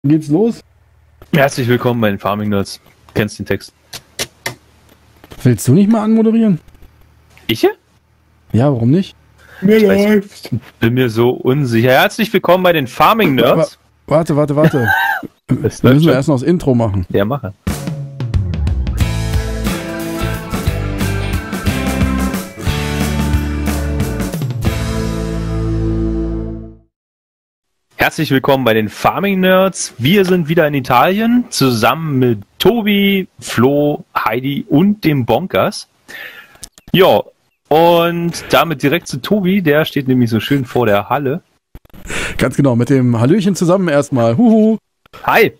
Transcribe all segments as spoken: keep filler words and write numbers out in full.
Geht's los? Herzlich willkommen bei den Farming Nerds. Kennst den Text? Willst du nicht mal anmoderieren? Ich? Ja, warum nicht? Mir läuft. Bin mir so unsicher. Herzlich willkommen bei den Farming Nerds. Warte, warte, warte. Das müssen wir erst noch das Intro machen. Ja, mache. Herzlich willkommen bei den Farming Nerds. Wir sind wieder in Italien, zusammen mit Tobi, Flo, Heidi und dem Bonkers. Ja, und damit direkt zu Tobi, der steht nämlich so schön vor der Halle. Ganz genau, mit dem Hallöchen zusammen erstmal. Huhu. Hi.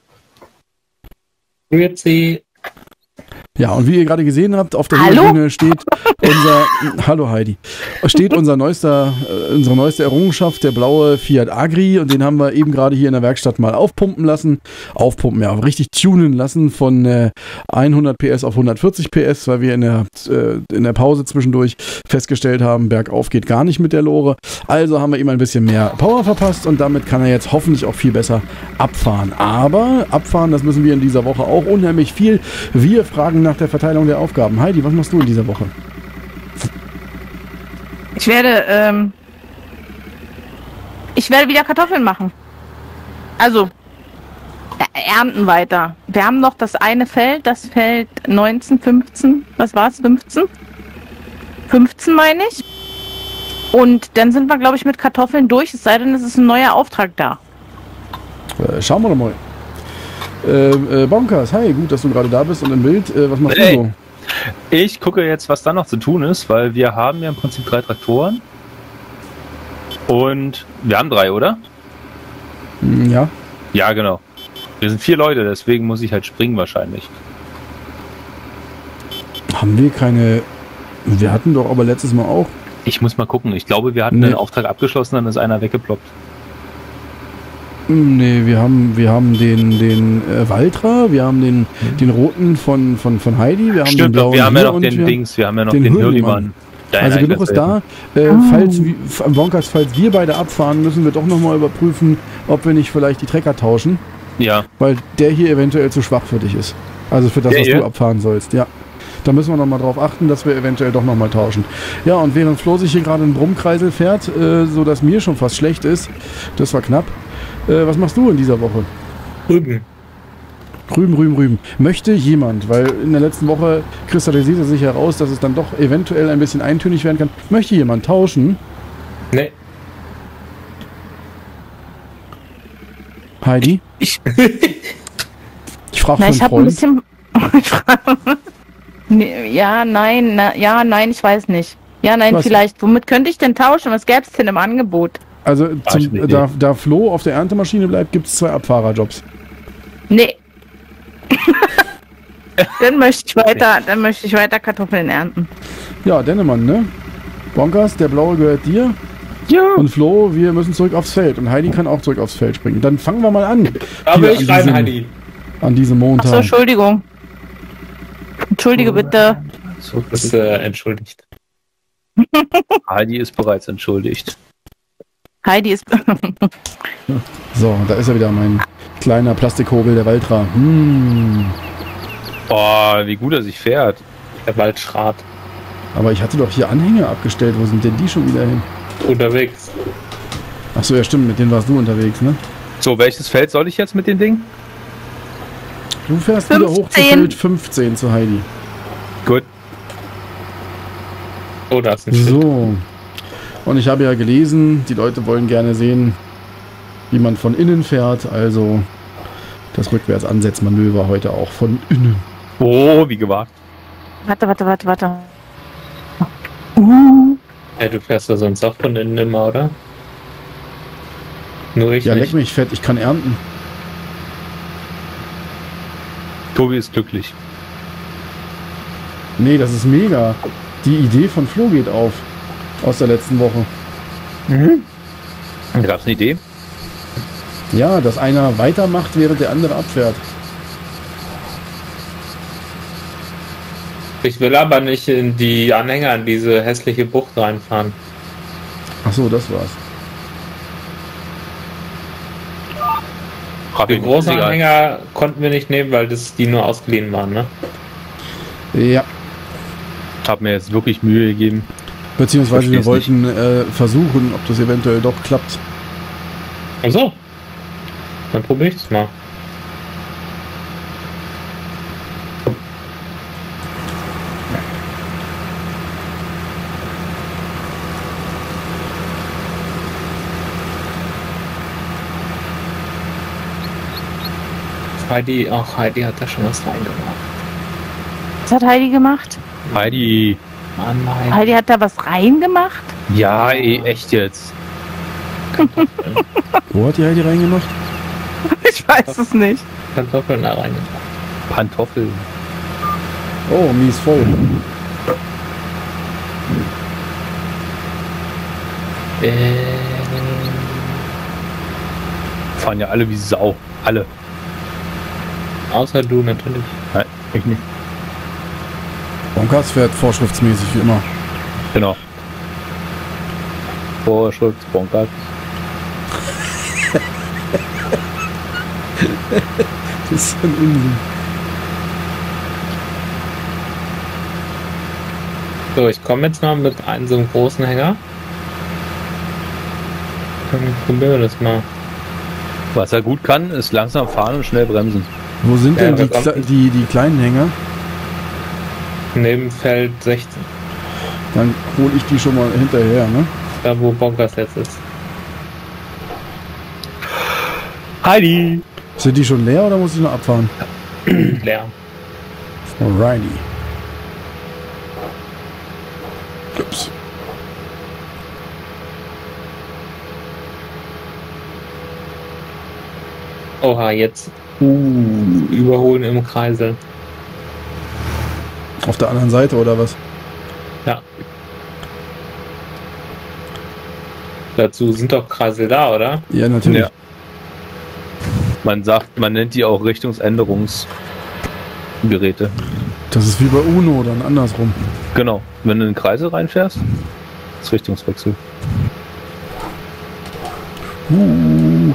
Grüezi. Ja, und wie ihr gerade gesehen habt, auf der Hallo? Bühne steht unser, hallo Heidi, steht unser neuester, äh, unsere neueste Errungenschaft, der blaue Fiat Agri, und den haben wir eben gerade hier in der Werkstatt mal aufpumpen lassen. Aufpumpen, ja, richtig tunen lassen von äh, hundert P S auf hundertvierzig P S, weil wir in der, äh, in der Pause zwischendurch festgestellt haben, bergauf geht gar nicht mit der Lore. Also haben wir ihm ein bisschen mehr Power verpasst und damit kann er jetzt hoffentlich auch viel besser abfahren. Aber abfahren, das müssen wir in dieser Woche auch unheimlich viel. Wir fragen nach der Verteilung der Aufgaben. Heidi, was machst du in dieser Woche? Ich werde, ähm, ich werde wieder Kartoffeln machen. Also, äh, ernten weiter. Wir haben noch das eine Feld, das Feld neunzehn, fünfzehn, was war's, fünfzehn? fünfzehn meine ich. Und dann sind wir, glaube ich, mit Kartoffeln durch, es sei denn, es ist ein neuer Auftrag da. Äh, schauen wir doch mal. Äh, äh, Bonkers, hi, gut, dass du gerade da bist und im Bild. Äh, was machst Hey. du so? Ich gucke jetzt, was da noch zu tun ist, weil wir haben ja im Prinzip drei Traktoren. Und wir haben drei, oder? Hm, ja. Ja, genau. Wir sind vier Leute, deswegen muss ich halt springen wahrscheinlich. Haben wir keine... Wir hatten doch aber letztes Mal auch... Ich muss mal gucken. Ich glaube, wir hatten Nee. einen Auftrag abgeschlossen, dann ist einer weggeploppt. Nee, wir haben, wir haben den, den äh, Valtra, wir haben den, den roten von, von, von Heidi, wir haben den Stimmt, doch, blauen wir haben ja hier noch und den wir- Dings, wir haben ja noch den den Hürlimann. Hürlimann. Ja, Also ja, ich genug weiß ist ja. da. Äh, falls, wir- f- Bonkers, falls wir beide abfahren, müssen wir doch nochmal überprüfen, ob wir nicht vielleicht die Trecker tauschen, Ja, weil der hier eventuell zu schwach für dich ist. Also für das, Der was hier? du abfahren sollst, ja. Da müssen wir nochmal drauf achten, dass wir eventuell doch nochmal tauschen. Ja, und während Flo sich hier gerade einen Brummkreisel fährt, äh, so dass mir schon fast schlecht ist, das war knapp. Äh, was machst du in dieser Woche? Rüben. Rüben, rüben, rüben. Möchte jemand, weil in der letzten Woche kristallisierte sich heraus, dass es dann doch eventuell ein bisschen eintönig werden kann, möchte jemand tauschen? Ne. Heidi? Ich. Ich frage für Na, einen ich habe ein Freund. bisschen... Ich frage- Nee, ja, nein, na, ja, nein, ich weiß nicht. Ja, nein, Was? vielleicht. Womit könnte ich denn tauschen? Was gäbe es denn im Angebot? Also Ah, ich hab zum, eine da, da Flo auf der Erntemaschine bleibt, gibt es zwei Abfahrerjobs. Nee. Dann möchte ich weiter, dann möchte ich weiter Kartoffeln ernten. Ja, Dennemann, ne? Bonkers, der blaue gehört dir. ja. Und Flo, wir müssen zurück aufs Feld. Und Heidi kann auch zurück aufs Feld springen. Dann fangen wir mal an. Da Hier will an ich rein, diesem- Heidi. An diesem Achso, Montag. Entschuldigung. Entschuldige bitte. So, Das ist äh, entschuldigt. Heidi ist bereits entschuldigt. Heidi ist... So, da ist er wieder, mein kleiner Plastikhobel, der Valtra. Hm. Oh, wie gut er sich fährt. Der Waldschrat. Aber ich hatte doch hier Anhänger abgestellt. Wo sind denn die schon wieder hin? Unterwegs. Achso, ja stimmt, mit denen warst du unterwegs, ne? So, welches Feld soll ich jetzt mit dem Ding? Du fährst wieder hoch zu fünfzehn. Feld fünfzehn zu Heidi. Gut. Oh, da ist ein Schild. So. Und ich habe ja gelesen, die Leute wollen gerne sehen, wie man von innen fährt. Also das Rückwärtsansetzmanöver heute auch von innen. Oh, wie gewagt. Warte, warte, warte, warte. Uh, Hey, du fährst da sonst auch von innen immer, oder? Nur ich Ja, leck nicht. mich fett, ich kann ernten. Tobi ist glücklich. Nee, das ist mega. Die Idee von Flo geht auf. Aus der letzten Woche. Mhm. Da gab es eine Idee. Ja, dass einer weitermacht, während der andere abfährt. Ich will aber nicht in die Anhänger in diese hässliche Bucht reinfahren. Ach so, das war's. Die großen Anhänger konnten wir nicht nehmen, weil das die nur ausgeliehen waren, ne? Ja. Hab mir jetzt wirklich Mühe gegeben. Beziehungsweise wir Versteh's wollten äh, versuchen, ob das eventuell doch klappt. Ach so. Dann probiere ich es mal. Heidi, auch Heidi hat da schon was reingemacht. Was hat Heidi gemacht? Heidi. Mann, nein. Heidi hat da was reingemacht? Ja, ey, echt jetzt. Wo hat die Heidi reingemacht? Ich weiß es nicht. Kartoffeln da reingemacht. Pantoffeln. Oh, mies voll. Äh, Fahren ja alle wie Sau. Alle. außer du natürlich. Nein, ich nicht. Bonkers fährt vorschriftsmäßig wie immer. Genau. Vorschrift, Bonkers. Das ist ein Unsinn. So, ich komme jetzt mal mit einem so einem großen Hänger. Dann probieren wir das mal. Was er gut kann, ist langsam fahren und schnell bremsen. Wo sind Ja, denn die, das Kle die, die kleinen Hänger? Neben Feld sechzehn. Dann hole ich die schon mal hinterher, ne? Da wo Bonkers jetzt ist. Heidi! Sind die schon leer oder muss ich noch abfahren? Leer. Alrighty. Ups. Oha, jetzt. Uh, überholen im Kreisel. Auf der anderen Seite oder was? Ja. Dazu sind doch Kreisel da, oder? Ja, natürlich. Ja. Man sagt, man nennt die auch Richtungsänderungsgeräte. Das ist wie bei UNO, dann andersrum. Genau. Wenn du in den Kreisel reinfährst, ist Richtungswechsel. Uh.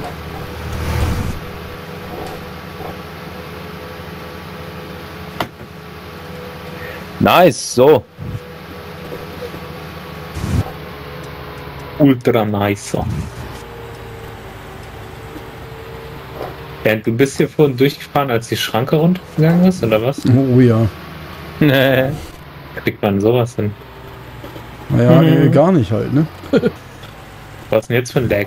Nice, so. Ultra nice. Ja, du bist hier vorhin durchgefahren, als die Schranke runtergegangen ist, oder was? Oh ja. Nee. Kriegt man sowas hin? Naja, Mhm. äh, gar nicht halt, ne? Was ist denn jetzt für ein Lag?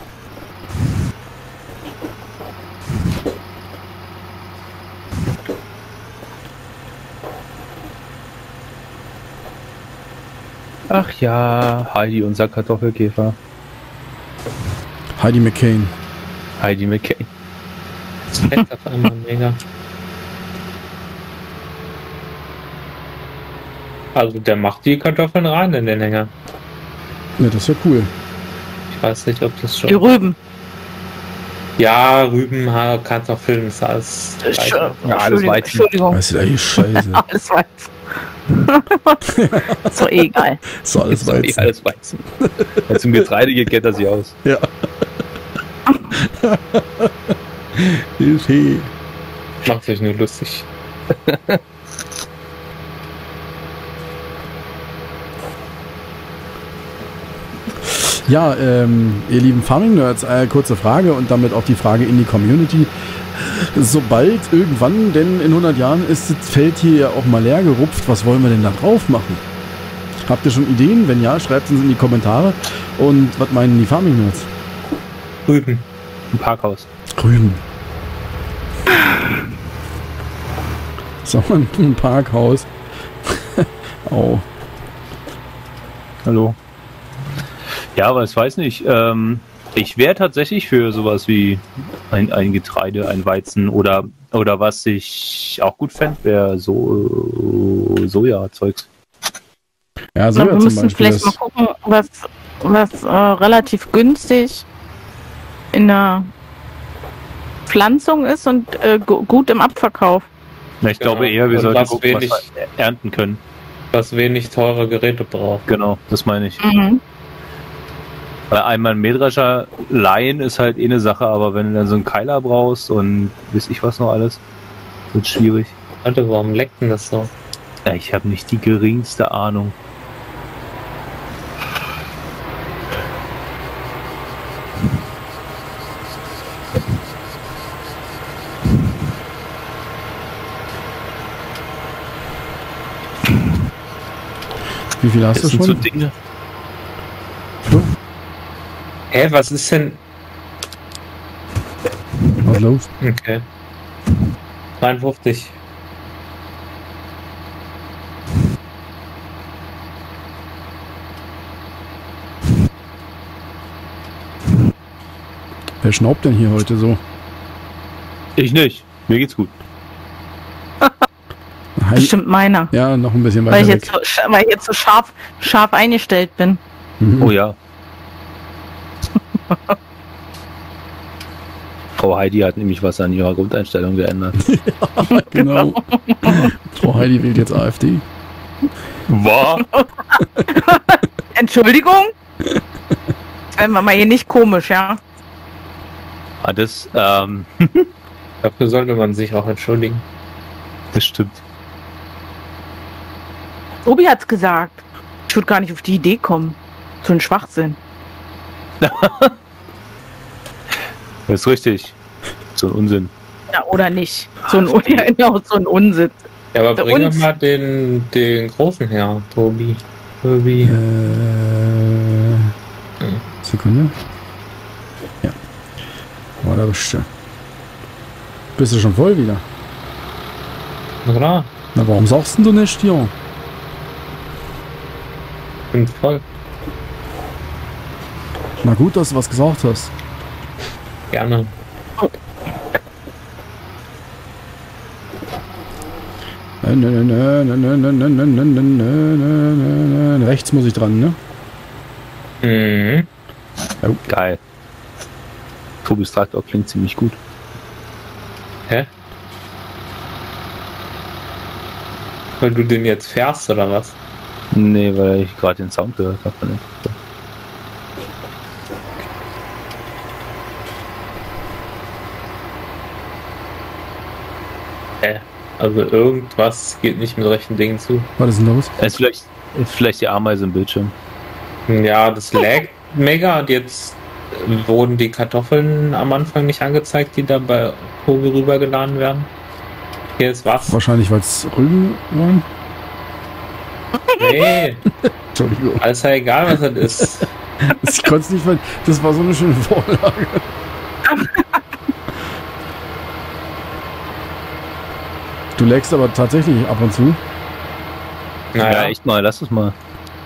Ach ja, Heidi, unser Kartoffelkäfer. Heidi McCain. Heidi McCain. Das leckt auf einmal mega. Also der macht die Kartoffeln rein in den Hänger. Ja, das ist ja cool. Ich weiß nicht, ob das schon... Die Rüben. Ja, Rüben, ha, Kartoffeln, ist alles... gleich. Ja, alles Entschuldigung, Weizen. Entschuldigung. Das ist ja eh scheiße. Alles Weizen. Ist doch eh egal. So alles Ist doch eh Weizen. alles Weizen. Wenn es um Getreide geht, kennt er sich aus. Ja. Hilfe. Macht sich nur lustig. Ja, ähm, ihr lieben Farming-Nerds, äh, kurze Frage und damit auch die Frage in die Community. Sobald irgendwann, denn in hundert Jahren ist das Feld hier ja auch mal leer gerupft, was wollen wir denn da drauf machen? Habt ihr schon Ideen? Wenn ja, schreibt es in die Kommentare. Und was meinen die Farming-Nerds? Rüben. Ein Parkhaus. Rüben. So, ein Parkhaus. Oh. Hallo. Ja, aber ich weiß nicht. Ähm, ich wäre tatsächlich für sowas wie ein, ein Getreide, ein Weizen oder oder was ich auch gut fände, wäre so Sojazeugs. Ja, so Na, ja wir zum müssen Beispiel. vielleicht mal Das, gucken, was, was äh, relativ günstig in der Pflanzung ist und äh, gu- gut im Abverkauf. Na, ich Genau. glaube eher, wir Und sollten was gucken, wenig- was wir ernten können. Was wenig teure Geräte braucht. Genau, das meine ich. Mhm. Weil einmal ein Mähdrescher leihen ist halt eh eine Sache, aber wenn du dann so einen Keiler brauchst und weiß ich was noch alles, wird schwierig. Warte, warum leckt denn das so? Ja, ich habe nicht die geringste Ahnung. Wie viel hast Das du sind so schon? Dinge. Flo? Hä, was ist denn? Was los? Okay. dreiundfünfzig. Wer schnaubt denn hier heute so? Ich nicht. Mir geht's gut. Heidi- Bestimmt meiner. Ja, noch ein bisschen Weil weiter ich, jetzt weg. so, sch- weil ich jetzt so scharf, scharf eingestellt bin. Mhm. Oh ja. Frau Heidi hat nämlich was an ihrer Grundeinstellung geändert. Genau. Frau Heidi wählt jetzt AfD. War? Entschuldigung? Wenn wir mal hier nicht komisch, ja? Ah, das, ähm, Dafür sollte man sich auch entschuldigen. das stimmt. Obi hat's gesagt. Ich würde gar nicht auf die Idee kommen. So ein Schwachsinn. Das ist richtig. So ein Unsinn. Ja, oder nicht. So ein, ja, genau, so ein Unsinn. Ja, aber Der bring doch uns- mal den, den Großen her, Tobi. Tobi. Äh, Sekunde. Ja. War da bestimmt. Bist du schon voll wieder? Na klar, Na, warum sagst denn du nicht, ja? bin voll. Na gut, dass du was gesagt hast. Gerne. Äh, nö, nö, nö, nö, nö, nö, nö, nö, nö, nö, nö, nö. Rechts muss ich dran, ne? Mhm. Geil. Tobis Traktor klingt ziemlich gut. Hä? Weil du den jetzt fährst, oder was? Nee, weil ich gerade den Sound gehört habe. von dem Traktor. Hä? Also irgendwas geht nicht mit rechten Dingen zu. Was ist denn los? Ist vielleicht, ist vielleicht die Ameise im Bildschirm. Ja, das lag mega und jetzt wurden die Kartoffeln am Anfang nicht angezeigt, die da bei Tobi rübergeladen werden. Hier ist was. Wahrscheinlich, weil es Rügen waren. Nee, Entschuldigung. alles ja egal, was das ist. Ich konnte es nicht, weil das war so eine schöne Vorlage. Du lagst aber tatsächlich ab und zu. Ja, Naja, echt mal, lass es mal.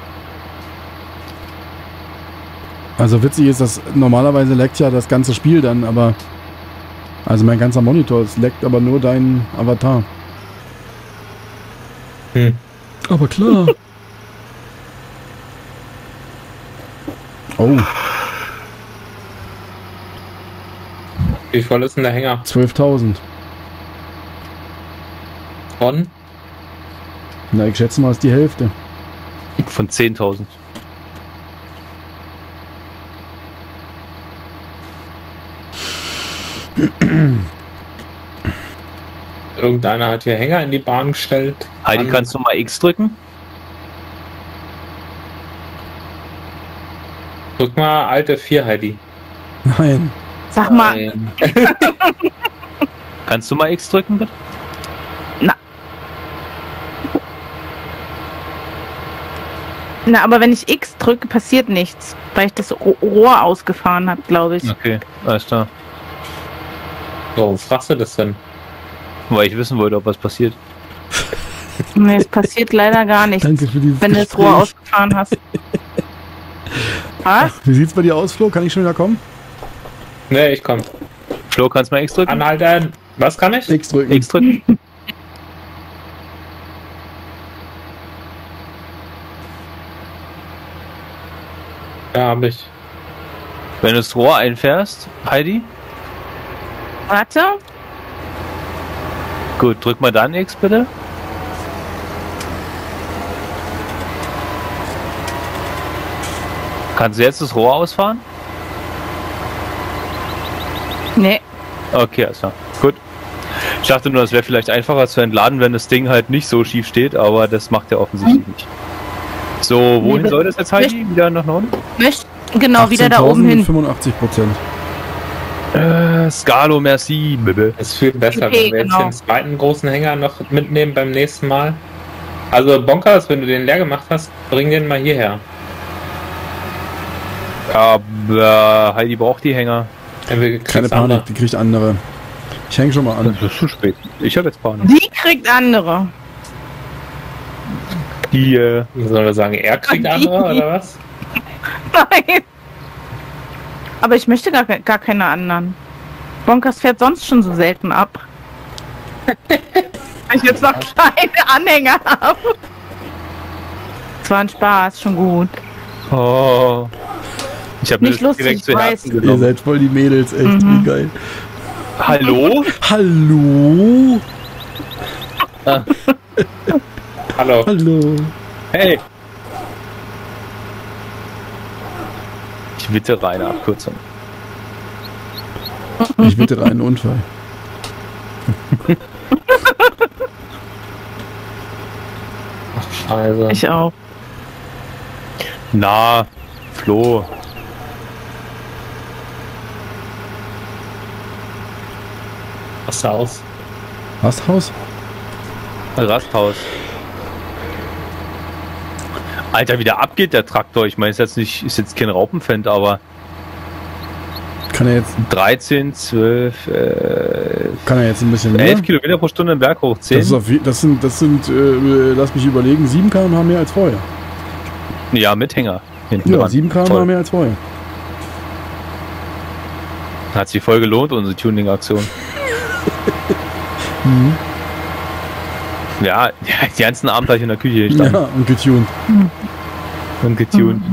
Also witzig ist, dass normalerweise laggt ja das ganze Spiel dann, aber also mein ganzer Monitor, es laggt aber nur dein Avatar. Hm. Aber klar. Oh, wie voll ist denn der Hänger? zwölftausend. Von? Na, ich schätze mal, ist die Hälfte. Von zehntausend. Irgendeiner hat hier Hänger in die Bahn gestellt. Heidi, An- kannst du mal X drücken? Drück mal alte vier, Heidi. Nein. Sag mal, Nein. Kannst du mal X drücken, bitte? na, aber wenn ich X drücke, passiert nichts. Weil ich das Ro- Rohr ausgefahren habe, glaube ich. Okay, alles klar. Warum fragst du das denn? Weil ich wissen wollte, ob was passiert. Nee, es passiert leider gar nichts, Danke für dieses wenn du das Gespräch. Rohr ausgefahren hast. Was? Wie sieht's bei dir aus, Flo? Kann ich schon wieder kommen? Nee, ich komm. Flo, kannst du mal X drücken? Anhalten. Was kann ich? X drücken. X drücken? Ja, hab ich. Wenn du das Rohr einfährst, Heidi, Warte. gut, drück mal dann X bitte. Kannst du jetzt das Rohr ausfahren? Nee. Okay, also gut. Ich dachte nur, das wäre vielleicht einfacher zu entladen, wenn das Ding halt nicht so schief steht, aber das macht er offensichtlich nicht. So, wohin Nee, soll das jetzt, Heidi? Wieder nach Norden? Möcht, genau, wieder da oben hin. fünfundachtzig Prozent. Äh, Scalo, merci. Bitte. Es fühlt besser, Okay, wenn wir genau. jetzt den zweiten großen Hänger noch mitnehmen beim nächsten Mal. Also Bonkers, wenn du den leer gemacht hast, bring den mal hierher. Aber Heidi braucht die Hänger. Ja, wir kriegst Keine andere. Panik, die kriegt andere. Ich hänge schon mal an. Das ist zu spät. Ich habe jetzt Panik. Die kriegt andere. Die, äh, Sollen wir sagen, er kriegt andere oder was? Nein. Aber ich möchte gar, gar keine anderen. Bonkers fährt sonst schon so selten ab. Weil ich jetzt noch kleine Anhänger habe. Es war ein Spaß, schon gut. oh. Ich habe mir Nicht das lustig, direkt zu ich Herzen Ihr genommen. seid voll die Mädels, echt, Mhm. wie geil. Hallo? Hallo? Hallo. Hallo. Hey. Ich wittere eine Abkürzung. Ich bitte einen Unfall. Also, Ich auch. Na, Flo. was aus? Was, Haus? Rasthaus. Alter, wie der abgeht, der Traktor. Ich meine, ist jetzt nicht, ist jetzt kein Raupenfend, aber Kann er jetzt, dreizehn, zwölf, äh, kann er jetzt ein bisschen mehr? elf Kilometer pro Stunde im Berg hoch, Das, zehn. ist auf, je- das sind, das sind äh, lass mich überlegen, sieben Kilometer pro Stunde mehr als vorher. Ja, mit Hänger. Hinten Ja, dran. sieben Kilometer pro Toll. Stunde mehr als vorher. Hat sich voll gelohnt, unsere Tuning-Aktion. Mhm. Ja, die ganzen Abend habe ich in der Küche gestanden Ja, und getuned. und getuned.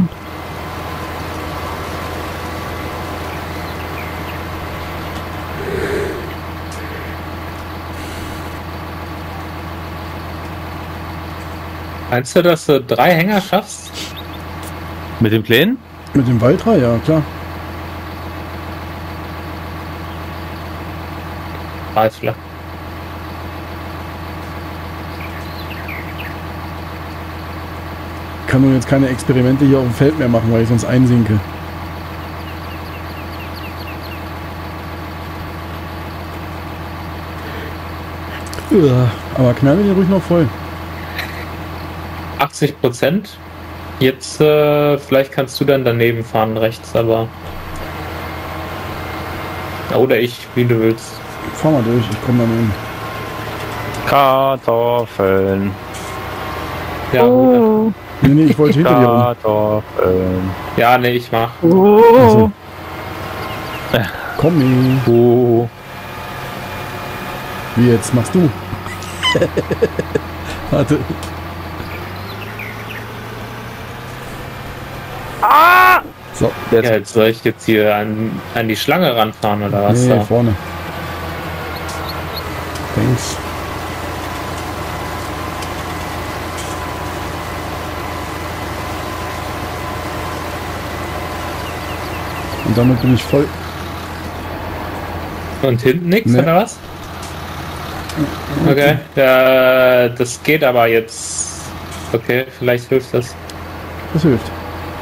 Meinst du, dass du drei Hänger schaffst? Mit dem Kleinen? Mit dem Waltra, ja, klar. Reifler. Kann nun jetzt keine Experimente hier auf dem Feld mehr machen, weil ich sonst einsinke. Ja, aber knall ihn ruhig noch voll. achtzig Prozent. Jetzt, äh, vielleicht kannst du dann daneben fahren rechts, aber. Oder ich, wie du willst. Fahr mal durch, ich komme dann hin. Kartoffeln. Ja, Oh. Nee, nee, ich wollte hinter dir rum. Kartoffeln. ja, nee, ich mach. Oh. Komm, nee. Oh. Wie jetzt machst du? Warte. Ah! So, Ja, Jetzt. jetzt soll ich jetzt hier an, an die Schlange ranfahren oder was? nee, da? vorne. Thanks. Und damit bin ich voll. Und hinten nichts Nee. oder was? Okay, ja, das geht aber jetzt. Okay, vielleicht hilft das. Das hilft.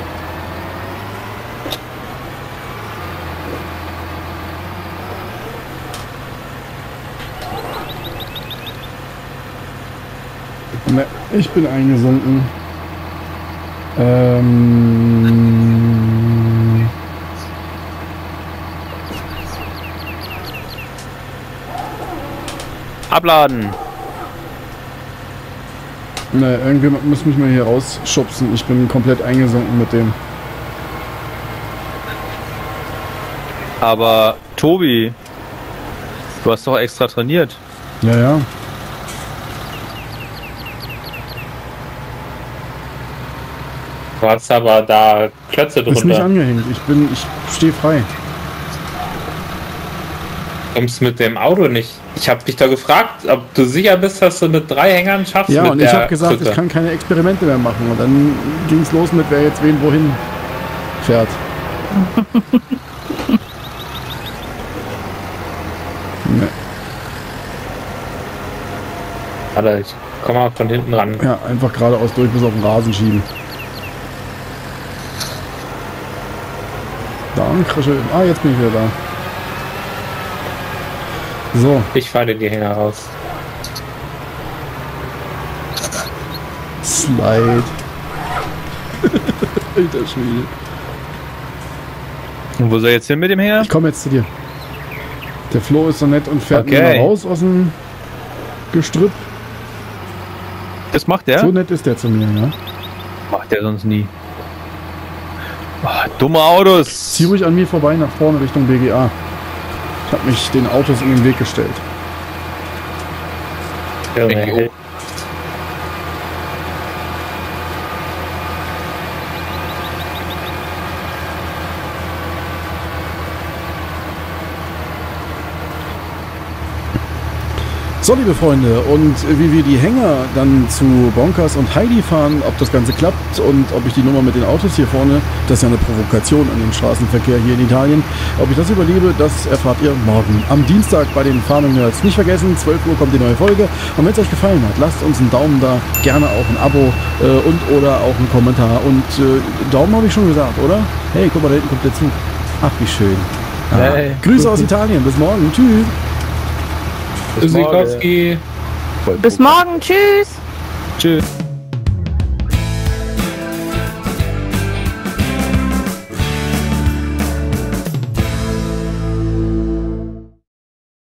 Ne, ich bin eingesunken. Ähm, Abladen. ne, irgendwie muss mich mal hier rausschubsen. Ich bin komplett eingesunken mit dem. Aber Tobi, du hast doch extra trainiert. Ja, ja. Du hast aber da Klötze Ist nicht drunter. angehängt. Ich bin, ich stehe frei. Kommst mit dem Auto nicht. Ich habe dich da gefragt, ob du sicher bist, dass du mit drei Hängern schaffst. Ja, mit und ich der habe gesagt, Krücke. ich kann keine Experimente mehr machen. Und dann ging es los mit wer jetzt wen wohin. fährt. Nee. Warte, ich komme mal von hinten ran. Ja, einfach geradeaus durch bis auf den Rasen schieben. Danke schön. Ah, jetzt bin ich wieder da. So. Ich falle die Hänger raus. Slide. Alter Schwede. Und wo soll er jetzt hin mit dem her? Ich komme jetzt zu dir. Der Flo ist so nett und fährt Okay. mir mal raus aus dem Gestrüpp. Das macht er? So nett ist der zu mir, ja. Macht er sonst nie. Oh, dumme Autos. Zieh ruhig an mir vorbei nach vorne Richtung B G A. Ich habe mich den Autos in den Weg gestellt. Junge, So, liebe Freunde, und wie wir die Hänger dann zu Bonkers und Heidi fahren, ob das Ganze klappt und ob ich die Nummer mit den Autos hier vorne, das ist ja eine Provokation an den Straßenverkehr hier in Italien, ob ich das überlebe, das erfahrt ihr morgen am Dienstag bei den Farming Nerds. Nicht vergessen, zwölf Uhr kommt die neue Folge, und wenn es euch gefallen hat, lasst uns einen Daumen da, gerne auch ein Abo äh, und oder auch einen Kommentar, und äh, Daumen habe ich schon gesagt, oder? Hey, guck mal, da hinten kommt der Zug. Ach, wie schön. Ah, Hey. Grüße aus Italien, bis morgen, tschüss. Sikowski. Bis morgen, tschüss. Tschüss.